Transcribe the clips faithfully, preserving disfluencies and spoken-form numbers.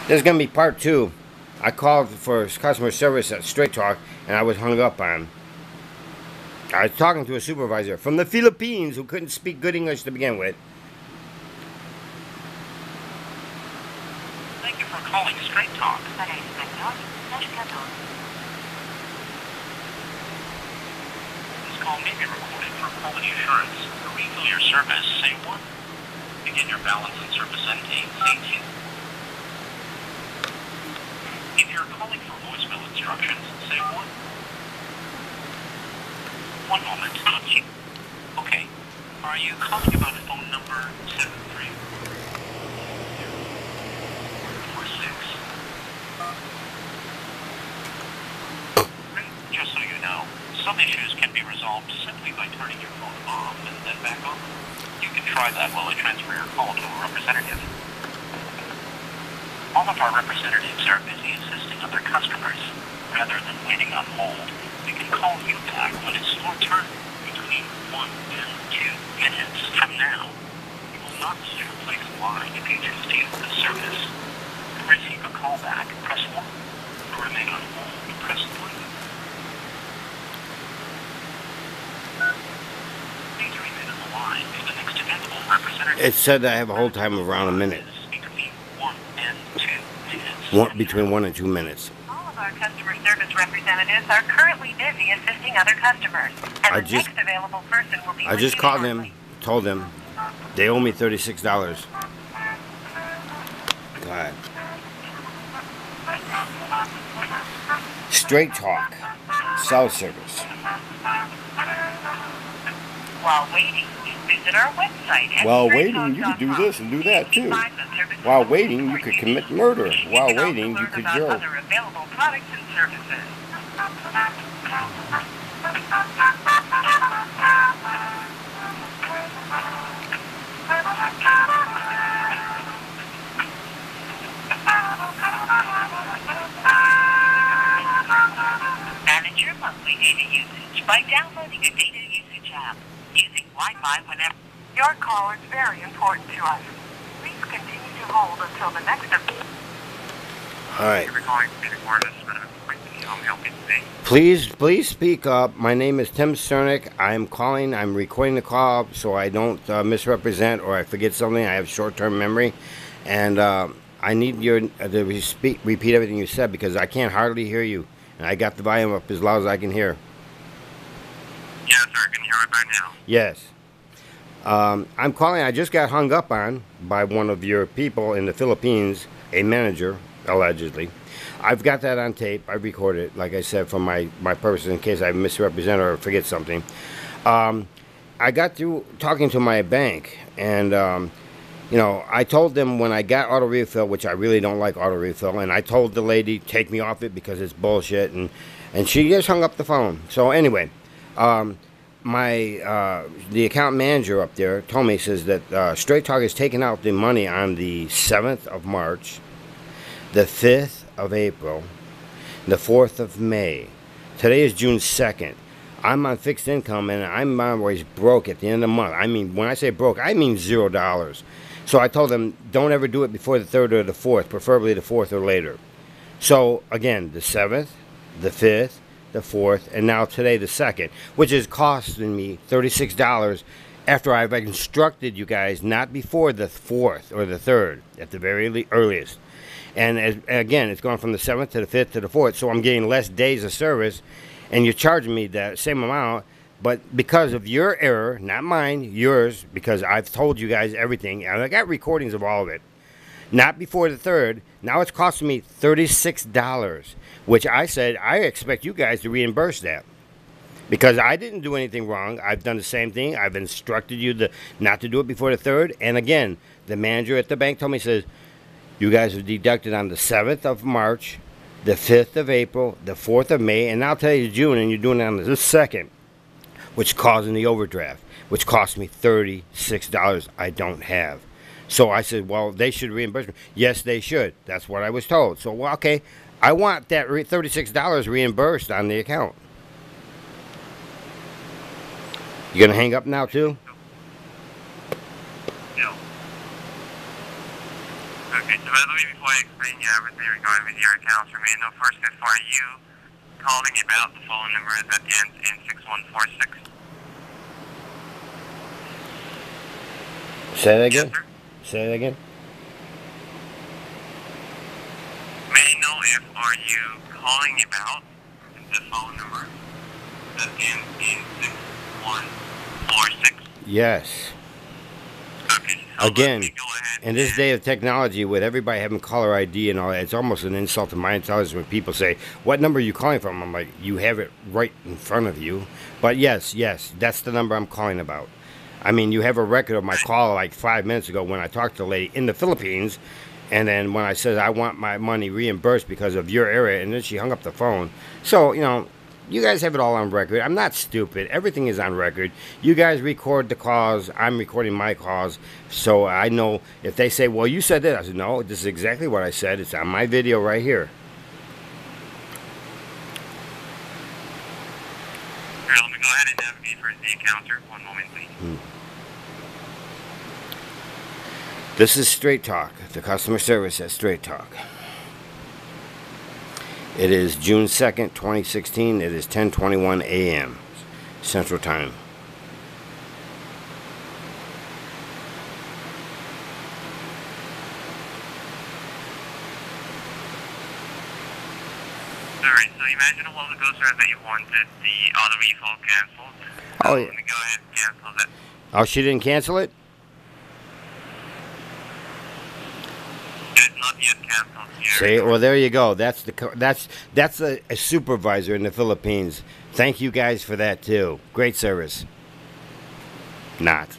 There's going to be part two. I called for customer service at Straight Talk, and I was hung up on. I was talking to a supervisor from the Philippines who couldn't speak good English to begin with. Thank you for calling Straight Talk. This call may be recorded for quality assurance. To refill your service, say one. Begin your balance and service end date, say two. If you're calling for voicemail instructions, say one. One moment. Okay. Are you calling about phone number seven three four six? Just so you know, some issues can be resolved simply by turning your phone off and then back on. You can try that while I transfer your call to a representative. All of our representatives are busy assisting other customers. Rather than waiting on hold, we can call you back when it's your turn between one and two minutes from now. We will not see your place in line if you choose to use the service. To receive a call back, press one. To remain on hold, press three. Please remain on the line for the next available representative. It said I have a hold time of around a minute. One, between one and two minutes. All of our customer service representatives are currently busy assisting other customers, and I the just, next available person will be. I just called them, told them they owe me thirty-six dollars. God. Straight Talk, cell service. While waiting, visit our website. While waiting, you could do this and do that too. While waiting, you could commit murder. While waiting, you could joke. Other available products and services. Manage your monthly data usage by downloading a data usage app. Using Wi-Fi whenever. Your call is very important to us. Please continue to hold until the next. All right. Please, please speak up. My name is Tim Cernick. I'm calling. I'm recording the call so I don't uh, misrepresent or I forget something. I have short-term memory, and uh, I need your uh, to speak, repeat everything you said because I can't hardly hear you, and I got the volume up as loud as I can hear. Yes, sir. Can you hear me by now? Yes. Um, I'm calling. I just got hung up on by one of your people in the Philippines, a manager, allegedly. I've got that on tape. I recorded it, like I said, for my, my purpose in case I misrepresent or forget something. Um, I got through talking to my bank, and, um, you know, I told them when I got auto refill, which I really don't like auto refill, and I told the lady, take me off it because it's bullshit, and, and she just hung up the phone. So anyway, um, my uh, the account manager up there told me, says that uh, Straight Talk is taking out the money on the seventh of March, the fifth of April, the fourth of May. Today is June second. I'm on fixed income and I'm always broke at the end of the month. I mean, when I say broke, I mean zero dollars. So I told them, don't ever do it before the third or the fourth, preferably the fourth or later. So again, the seventh, the fifth, the fourth, and now today the second, which is costing me thirty-six dollars after I've instructed you guys not before the fourth or the third at the very earliest. And as, again, it's going from the seventh to the fifth to the fourth, so I'm getting less days of service, and you're charging me that same amount, but because of your error, not mine, yours, because I've told you guys everything, and I got recordings of all of it, not before the third, now it's costing me thirty-six dollars, which I said I expect you guys to reimburse that. Because I didn't do anything wrong. I've done the same thing. I've instructed you to not to do it before the third. And again, the manager at the bank told me, says, you guys are deducted on the seventh of March, the fifth of April, the fourth of May, and I'll tell you June, and you're doing it on the second, which causing the overdraft, which cost me thirty-six dollars I don't have. So I said, well, they should reimburse me. Yes, they should. That's what I was told. So, well, okay, I want that thirty-six dollars reimbursed on the account. You gonna hang up now too? No. Okay, so by the way, before I explain you everything regarding with your accounts, may I know first if are you calling about the phone number that ends in six one four six? Say that again? Yes, sir. Say that again? May I know if are you calling about the phone number that ends in six one four six? Yes. Okay, so Again, let me go ahead in this and- day of technology, with everybody having caller I D and all that, it's almost an insult to my intelligence when people say, "What number are you calling from?" I'm like, "You have it right in front of you." But yes, yes, that's the number I'm calling about. I mean, you have a record of my call like five minutes ago when I talked to a lady in the Philippines, and then when I said I want my money reimbursed because of your area, and then she hung up the phone. So, you know, you guys have it all on record. I'm not stupid. Everything is on record. You guys record the calls. I'm recording my calls. So I know if they say, well, you said that. I said, no, this is exactly what I said. It's on my video right here. Here, let me go ahead and navigate for the encounter. One moment, please. Hmm. This is Straight Talk, the customer service at Straight Talk. It is June second, twenty sixteen. It is ten twenty-one a m Central Time. Alright, so imagine a while ago, sir, that you wanted the auto refill canceled. Oh, So yeah. let me go ahead and cancel that. Oh, she didn't cancel it? It is not yet canceled here. See, well, there you go. That's the co- that's that's a, a supervisor in the Philippines. Thank you guys for that too. Great service. Not.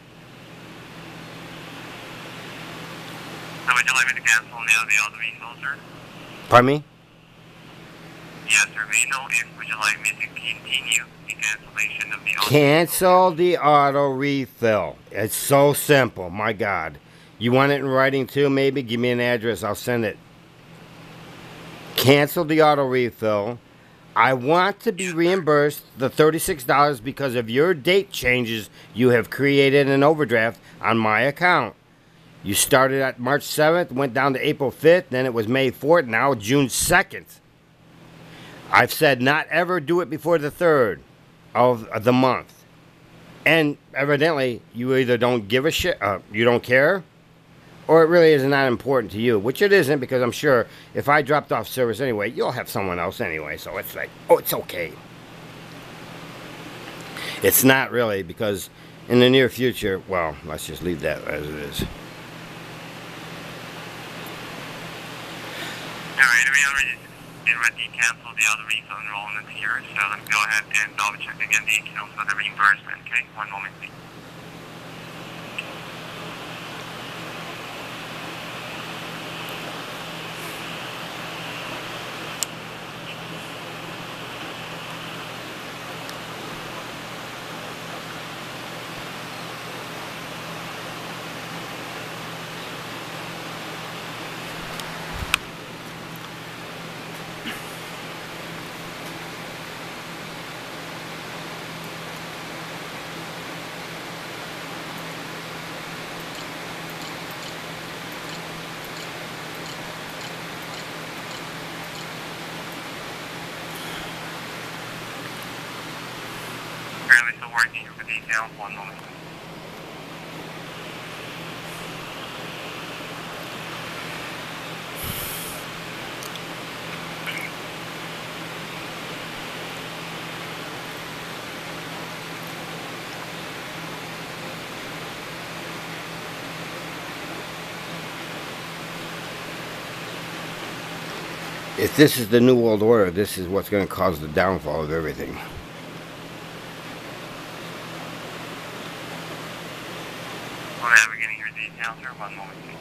So would you like me to cancel now the auto refill, sir? Pardon me? Yes, sir. May I know if would you like me to continue the cancellation of the auto Cancel the auto refill. It's so simple. My God. You want it in writing too? Maybe give me an address. I'll send it. Cancel the auto refill. I want to be reimbursed the thirty-six dollars because of your date changes. You have created an overdraft on my account. You started at March seventh, went down to April fifth, then it was May fourth, now June second. I've said not ever do it before the third of the month. And evidently, you either don't give a shit, uh, you don't care, or it really is not important to you, which it isn't, because I'm sure if I dropped off service anyway, you'll have someone else anyway, so it's like, oh, it's okay. It's not really, because in the near future, well, let's just leave that as it is. Alright, we already, already canceled the auto refill enrollment here, so let me go ahead and double check again the account for the reimbursement, okay? One moment, please. Currently still working for the details. One moment. If this is the New World Order, this is what's going to cause the downfall of everything. We're navigating your details here. One moment, please.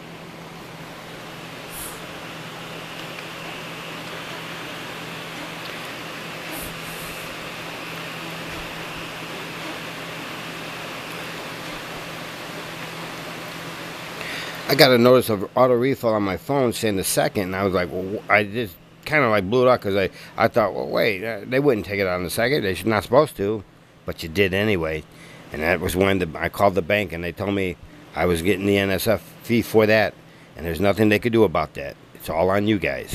I got a notice of auto refill on my phone saying the second, and I was like, well, I just kind of like blew it out because I, I thought, well, wait, uh, they wouldn't take it on the second. They're not supposed to, but you did anyway. And that was when the, I called the bank, and they told me I was getting the N S F fee for that. And there's nothing they could do about that. It's all on you guys.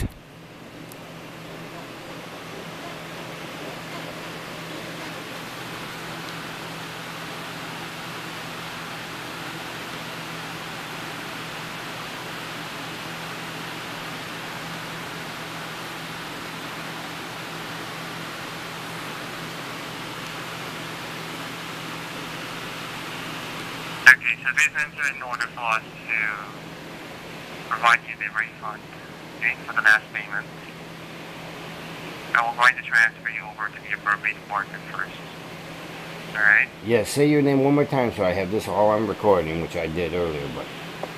Okay, so this is in order for us to provide you the refund, okay, for the last payment. And we're going to transfer you over to the appropriate department first. Alright? Yeah, say your name one more time so I have this all on recording, which I did earlier, but...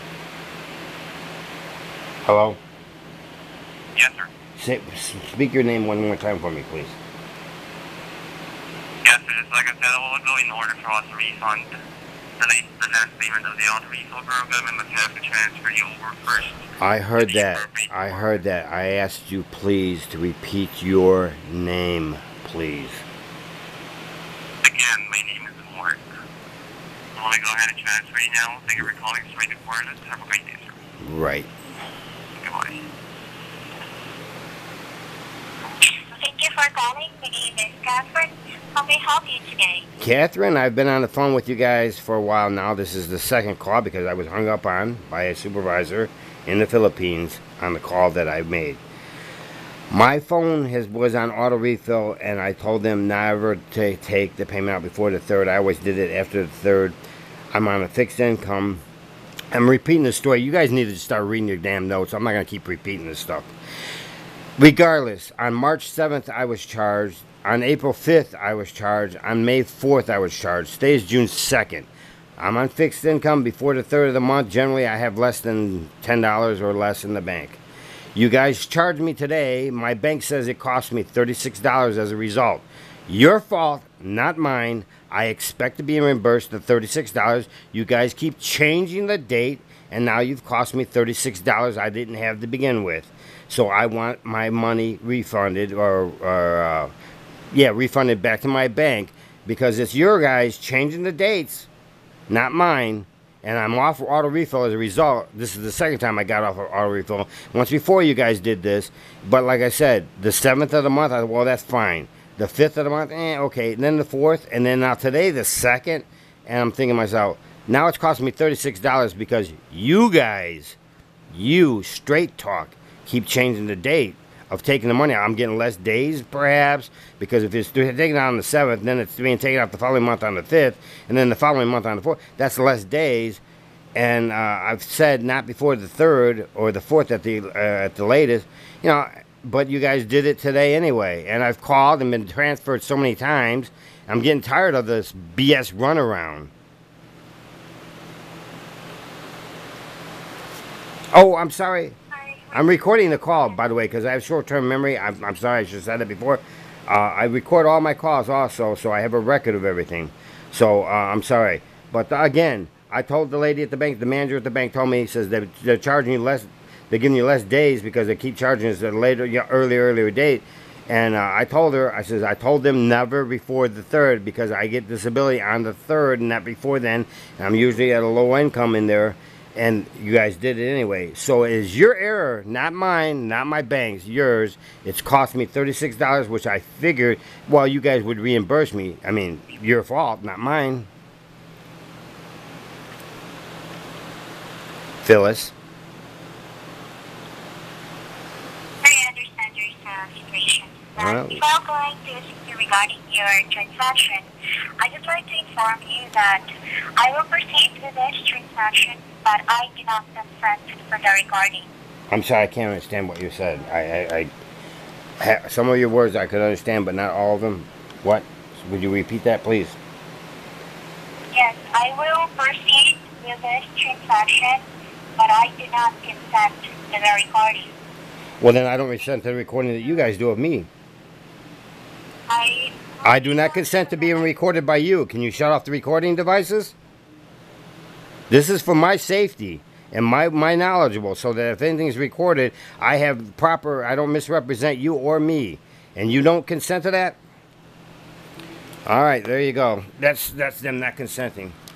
Hello? Yes, sir. Say, speak your name one more time for me, please. Yes, sir. Just like I said, it will go in order for us to refund the, late, the last payment of the auto refill program, and must have to transfer you over first. I heard that. I heard that. I asked you, please, to repeat your name, please. Again, my name is Mark. I want to go ahead and transfer you now. Thank you for calling Straight Wireless. Have a great day, sir. Right. Goodbye. Thank you for calling. My name is Catherine. How may I help you today? Catherine, I've been on the phone with you guys for a while now. This is the second call because I was hung up on by a supervisor in the Philippines on the call that I made. My phone has was on auto refill, and I told them never to take the payment out before the third. I always did it after the third. I'm on a fixed income. I'm repeating the story. You guys need to start reading your damn notes. I'm not going to keep repeating this stuff. Regardless, on March seventh, I was charged. On April fifth, I was charged. On May fourth, I was charged. Today is June second. I'm on fixed income before the third of the month. Generally, I have less than ten dollars or less in the bank. You guys charged me today. My bank says it cost me thirty-six dollars as a result. Your fault, not mine. I expect to be reimbursed the thirty-six dollars. You guys keep changing the date, and now you've cost me thirty-six dollars I didn't have to begin with. So I want my money refunded, or, or uh, yeah, refunded back to my bank, because it's your guys changing the dates, not mine. And I'm off auto refill as a result. This is the second time I got off of auto refill. Once before you guys did this. But like I said, the seventh of the month, I, well, that's fine. The fifth of the month, eh, okay. And then the fourth, and then now today, the second. And I'm thinking to myself, now it's costing me thirty-six dollars because you guys, you, straight talk, keep changing the date of taking the money out. I'm getting less days, perhaps, because if it's taken out on the seventh, then it's being taken out the following month on the fifth, and then the following month on the fourth. That's less days. And uh, I've said not before the third or the fourth at the uh, at the latest, you know. But you guys did it today anyway, and I've called and been transferred so many times. I'm getting tired of this B S runaround. Oh, I'm sorry. I'm recording the call, by the way, because I have short-term memory. I'm, I'm sorry, I should have said it before. Uh, I record all my calls also, so I have a record of everything. So, uh, I'm sorry. But, uh, again, I told the lady at the bank, the manager at the bank told me, he says they're, they're charging you less, they're giving you less days because they keep charging us at a later, earlier, earlier date. And uh, I told her, I says, I told them never before the third because I get disability on the third and not before then. And I'm usually at a low income in there. And you guys did it anyway. So it is your error, not mine, not my bank's, yours. It's cost me thirty-six dollars, which I figured, well, you guys would reimburse me. I mean, your fault, not mine. Phyllis. I understand your uh, situation. But Well, before going to assist you regarding your transaction, I just like to inform you that I will proceed with this transaction, but I do not consent for the recording. I'm sorry, I can't understand what you said. I, I, I ha, some of your words I could understand, but not all of them. What? Would you repeat that, please? Yes, I will proceed with this transaction, but I do not consent to the recording. Well, then I don't consent to the recording that you guys do of me. I I do not consent to being recorded by you. Can you shut off the recording devices? This is for my safety and my, my knowledgeable, so that if anything's recorded, I have proper, I don't misrepresent you or me. And you don't consent to that? All right, there you go. That's, that's them not consenting.